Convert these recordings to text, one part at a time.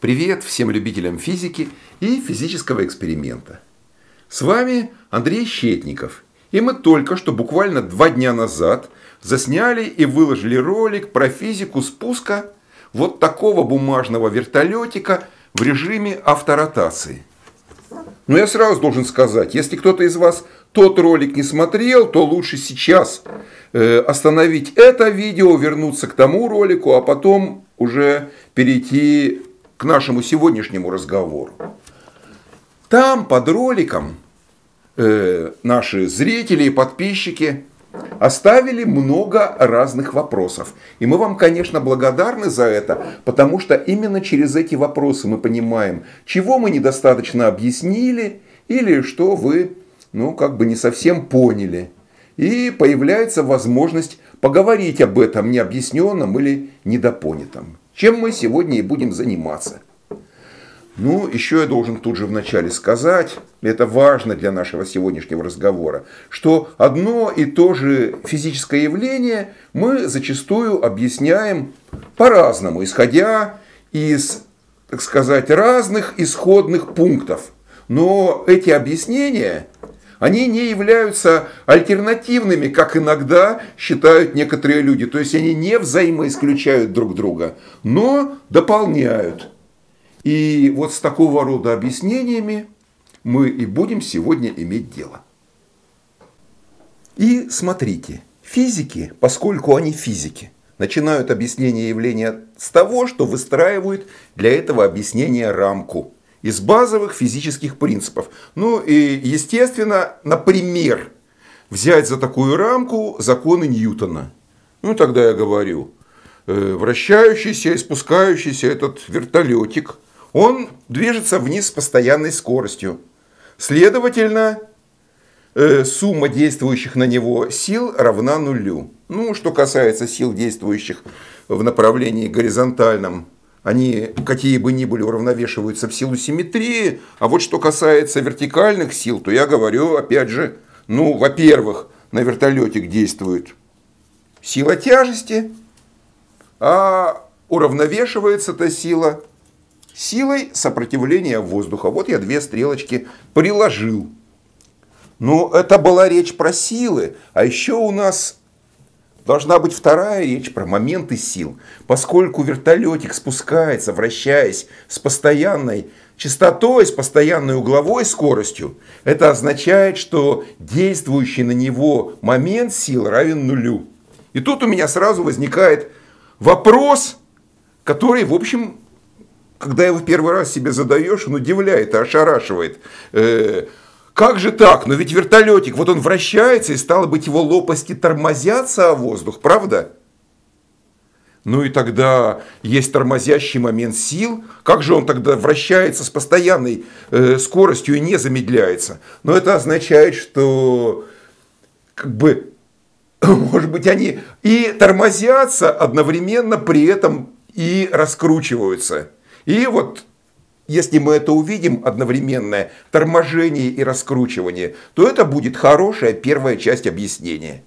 Привет всем любителям физики и физического эксперимента. С вами Андрей Щетников. И мы только что, буквально 2 дня назад, засняли и выложили ролик про физику спуска вот такого бумажного вертолетика в режиме авторотации. Но я сразу должен сказать, если кто-то из вас тот ролик не смотрел, то лучше сейчас остановить это видео, вернуться к тому ролику, а потом уже перейти к нашему сегодняшнему разговору. Там под роликом наши зрители и подписчики оставили много разных вопросов. И мы вам, конечно, благодарны за это, потому что именно через эти вопросы мы понимаем, чего мы недостаточно объяснили или что вы, не совсем поняли. И появляется возможность поговорить об этом необъясненном или недопонятом. Чем мы сегодня и будем заниматься. Еще я должен тут же вначале сказать, это важно для нашего сегодняшнего разговора, что одно и то же физическое явление мы зачастую объясняем по-разному, исходя из, так сказать, разных исходных пунктов. Но эти объяснения, они не являются альтернативными, как иногда считают некоторые люди. То есть они не взаимоисключают друг друга, но дополняют. И вот с такого рода объяснениями мы и будем сегодня иметь дело. И смотрите, физики, поскольку они физики, начинают объяснение явления с того, что выстраивают для этого объяснения рамку из базовых физических принципов. И, естественно, например, взять за такую рамку законы Ньютона. Тогда я говорю, вращающийся и спускающийся этот вертолетик, он движется вниз с постоянной скоростью. Следовательно, сумма действующих на него сил равна нулю. Что касается сил, действующих в направлении горизонтальном, они, какие бы ни были, уравновешиваются в силу симметрии. А вот что касается вертикальных сил, то я говорю, опять же, во-первых, на вертолетик действует сила тяжести, а уравновешивается эта сила силой сопротивления воздуха. Вот я 2 стрелочки приложил. Это была речь про силы, а еще у нас должна быть вторая речь про моменты сил. Поскольку вертолетик спускается, вращаясь с постоянной частотой, с постоянной угловой скоростью, это означает, что действующий на него момент сил равен нулю. И тут у меня сразу возникает вопрос, который, в общем, когда его первый раз себе задаешь, он удивляет и ошарашивает. Как же так? Но ведь вертолетик, вот он вращается, и стало быть, его лопасти тормозятся о воздух, правда? И тогда есть тормозящий момент сил. Как же он тогда вращается с постоянной скоростью и не замедляется? Но это означает, что, может быть, они и тормозятся одновременно, при этом и раскручиваются. И вот, если мы это увидим, одновременное торможение и раскручивание, то это будет хорошая первая часть объяснения.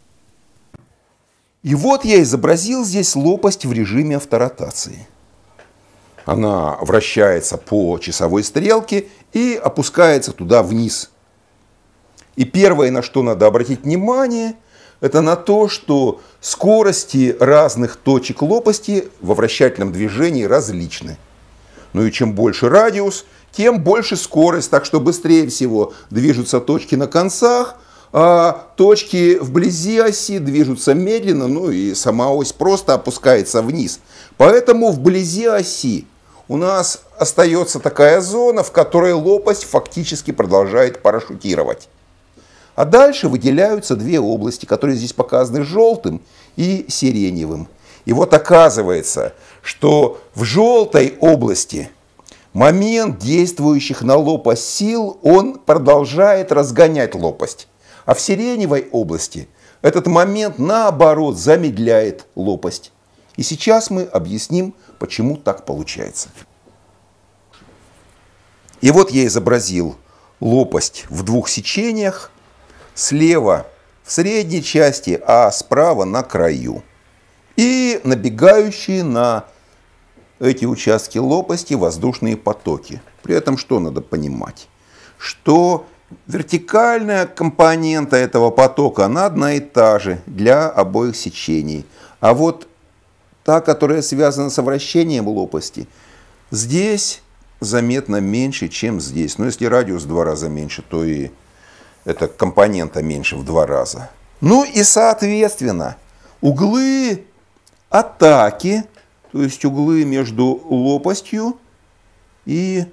И вот я изобразил здесь лопасть в режиме авторотации. Она вращается по часовой стрелке и опускается туда вниз. И первое, на что надо обратить внимание, это на то, что скорости разных точек лопасти во вращательном движении различны. И чем больше радиус, тем больше скорость, так что быстрее всего движутся точки на концах, а точки вблизи оси движутся медленно, и сама ось просто опускается вниз. Поэтому вблизи оси у нас остается такая зона, в которой лопасть фактически продолжает парашютировать. А дальше выделяются 2 области, которые здесь показаны желтым и сиреневым. И вот оказывается, что в желтой области момент действующих на лопасть сил, он продолжает разгонять лопасть. А в сиреневой области этот момент, наоборот, замедляет лопасть. И сейчас мы объясним, почему так получается. И вот я изобразил лопасть в 2 сечениях. Слева в средней части, а справа на краю. И набегающие на эти участки лопасти воздушные потоки. При этом что надо понимать? Что вертикальная компонента этого потока, она одна и та же для обоих сечений. А вот та, которая связана с вращением лопасти, здесь заметно меньше, чем здесь. Но если радиус в 2 раза меньше, то и эта компонента меньше в 2 раза. Ну и соответственно, углы атаки, то есть углы между лопастью и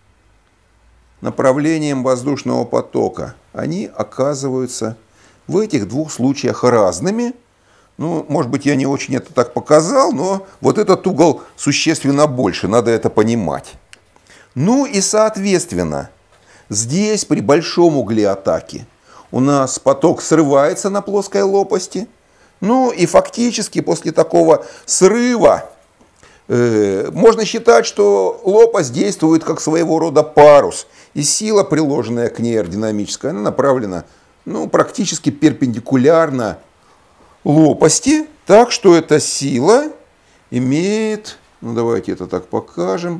направлением воздушного потока, они оказываются в этих двух случаях разными. Ну, может быть, я не очень это так показал, но вот этот угол существенно больше, надо это понимать. Ну и соответственно, здесь при большом угле атаки у нас поток срывается на плоской лопасти. Ну и фактически после такого срыва можно считать, что лопасть действует как своего рода парус. И сила, приложенная к ней аэродинамическая, она направлена практически перпендикулярно лопасти. Так что эта сила имеет, давайте это так покажем,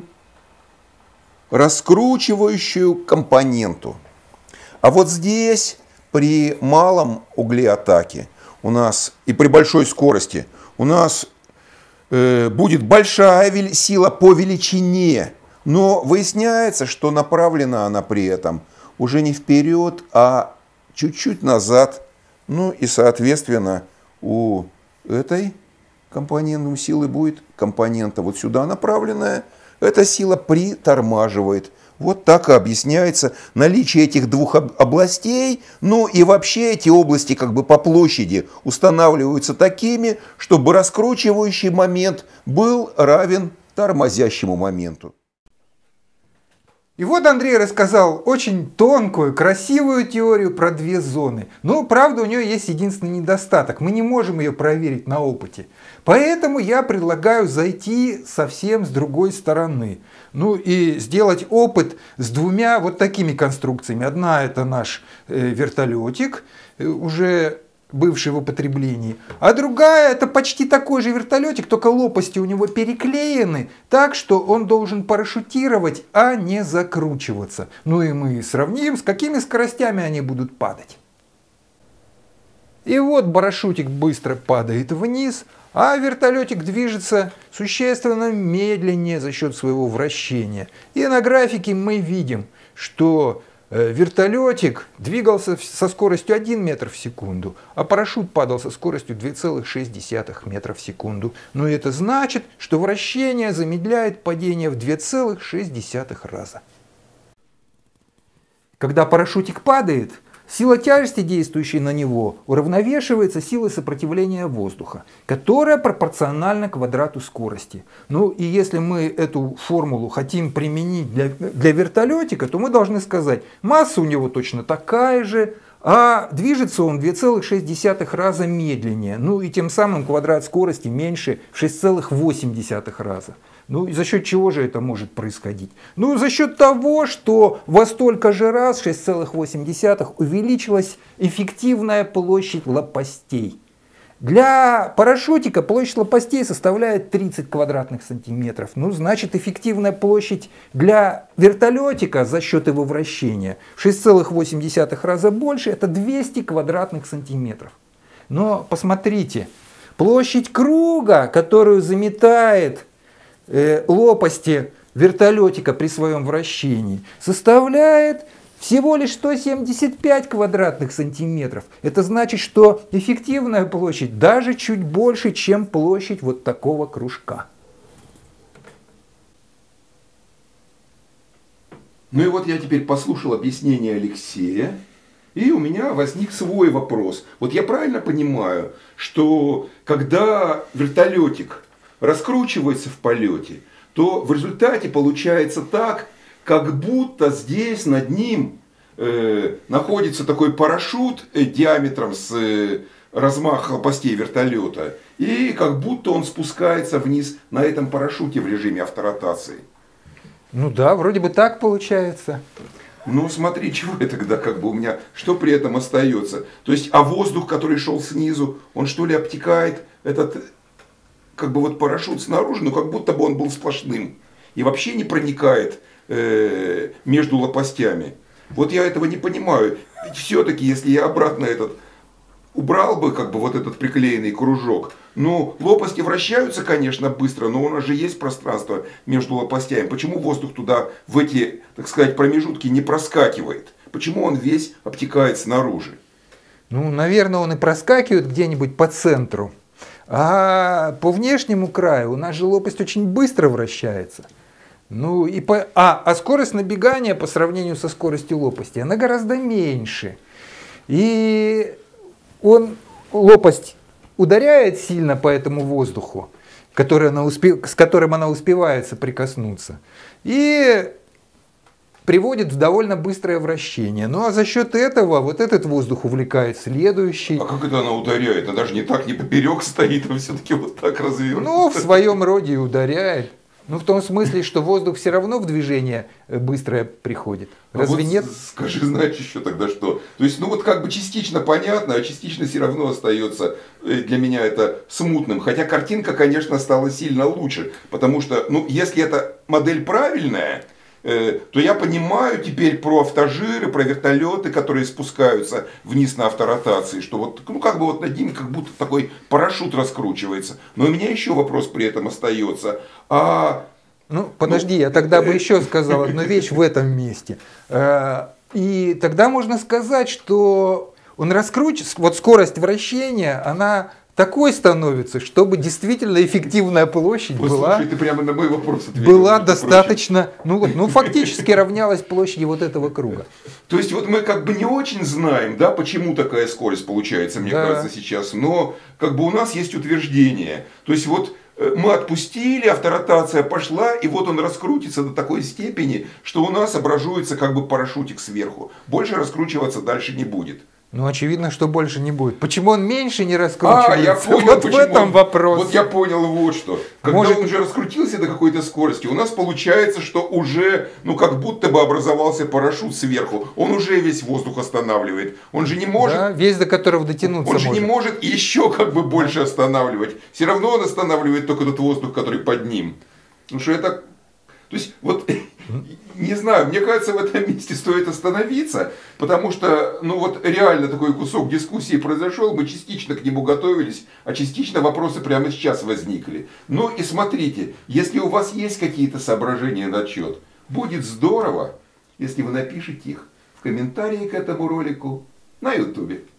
раскручивающую компоненту. А вот здесь при малом угле атаки у нас и при большой скорости у нас будет большая сила по величине, но выясняется, что направлена она при этом уже не вперед, а чуть-чуть назад. Ну и соответственно у этой компоненты силы будет компонента вот сюда направленная. Эта сила притормаживает. Вот так и объясняется наличие этих двух областей. Ну и вообще эти области как бы по площади устанавливаются такими, чтобы раскручивающий момент был равен тормозящему моменту. И вот Андрей рассказал очень тонкую, красивую теорию про две зоны. Но, правда, у нее есть единственный недостаток. Мы не можем ее проверить на опыте. Поэтому я предлагаю зайти совсем с другой стороны. Ну и сделать опыт с двумя вот такими конструкциями. Одна — это наш вертолетик, уже бывший в употреблении. А другая — это почти такой же вертолетик, только лопасти у него переклеены так, что он должен парашютировать, а не закручиваться. Ну и мы сравним, с какими скоростями они будут падать. И вот парашютик быстро падает вниз, а вертолетик движется существенно медленнее за счет своего вращения. И на графике мы видим, что вертолетик двигался со скоростью 1 метр в секунду, а парашют падал со скоростью 2,6 метра в секунду. Но это значит, что вращение замедляет падение в 2,6 раза. Когда парашютик падает, сила тяжести, действующая на него, уравновешивается силой сопротивления воздуха, которая пропорциональна квадрату скорости. Ну и если мы эту формулу хотим применить для вертолетика, то мы должны сказать, масса у него точно такая же, а движется он 2,6 раза медленнее. Ну и тем самым квадрат скорости меньше в 6,8 раза. Ну и за счет чего же это может происходить? Ну за счет того, что во столько же раз, 6,8, увеличилась эффективная площадь лопастей. Для парашютика площадь лопастей составляет 30 квадратных сантиметров. Ну значит эффективная площадь для вертолетика за счет его вращения в 6,8 раза больше, это 200 квадратных сантиметров. Но посмотрите, площадь круга, которую заметает лопасти вертолетика при своем вращении, составляет всего лишь 175 квадратных сантиметров. Это значит, что эффективная площадь даже чуть больше, чем площадь вот такого кружка. Ну и вот я теперь послушал объяснение Алексея, и у меня возник свой вопрос. Вот я правильно понимаю, что когда вертолетик раскручивается в полете, то в результате получается так, как будто здесь над ним находится такой парашют диаметром с размах лопастей вертолета, и как будто он спускается вниз на этом парашюте в режиме авторотации. Ну да, вроде бы так получается. Ну смотри, чего это тогда как бы у меня, что при этом остается? То есть, а воздух, который шел снизу, он что ли обтекает этот как бы вот парашют снаружи, но как будто бы он был сплошным. И вообще не проникает между лопастями. Вот я этого не понимаю. Ведь все-таки, если я обратно убрал бы как бы вот этот приклеенный кружок, ну, лопасти вращаются, конечно, быстро, но у нас же есть пространство между лопастями. Почему воздух туда, в эти, так сказать, промежутки не проскакивает? Почему он весь обтекает снаружи? Ну, наверное, он и проскакивает где-нибудь по центру. А по внешнему краю у нас же лопасть очень быстро вращается. Ну, а скорость набегания по сравнению со скоростью лопасти, она гораздо меньше. И лопасть ударяет сильно по этому воздуху, с которым она успевает соприкоснуться, и приводит в довольно быстрое вращение. Ну а за счет этого вот этот воздух увлекает следующий. А как это она ударяет? Она же не так, не поперек стоит, а все-таки вот так развернута. Ну, в своем роде и ударяет. Ну, в том смысле, что воздух все равно в движение быстрое приходит. Разве вот нет? Скажи, знаешь, еще тогда что? То есть, ну вот как бы частично понятно, а частично все равно остается для меня это смутным. Хотя картинка, конечно, стала сильно лучше. Потому что, ну, если эта модель правильная, то я понимаю теперь про автожиры, про вертолеты, которые спускаются вниз на авторотации, что вот, ну как бы вот над ними как будто такой парашют раскручивается. Но у меня еще вопрос при этом остается. Ну, подожди, я тогда бы еще сказал одну вещь в этом месте. И тогда можно сказать, что он раскручивается, вот скорость вращения, она такой становится, чтобы действительно эффективная площадь Слушай, ты прямо на мой вопрос ответил, была достаточно, ну фактически равнялась площади вот этого круга. То есть вот мы как бы не очень знаем, да, почему такая скорость получается, мне кажется, сейчас, но как бы у нас есть утверждение. То есть вот мы отпустили, авторотация пошла, и вот он раскрутится до такой степени, что у нас образуется как бы парашютик сверху. Больше раскручиваться дальше не будет. Ну, очевидно, что больше не будет. Почему он меньше не раскручивается? Я понял, вот в этом вопрос. Вот я понял вот что. Когда он уже раскрутился до какой-то скорости, у нас получается, что уже, ну, как будто бы образовался парашют сверху. Он уже весь воздух останавливает. Он же не может... Да, весь до которого дотянуться Он же не может еще как бы больше останавливать. Все равно он останавливает только тот воздух, который под ним. Потому что это... То есть, вот, не знаю, мне кажется, в этом месте стоит остановиться, потому что, ну вот, реально такой кусок дискуссии произошел, мы частично к нему готовились, а частично вопросы прямо сейчас возникли. Ну и смотрите, если у вас есть какие-то соображения на счет, будет здорово, если вы напишите их в комментарии к этому ролику на YouTube.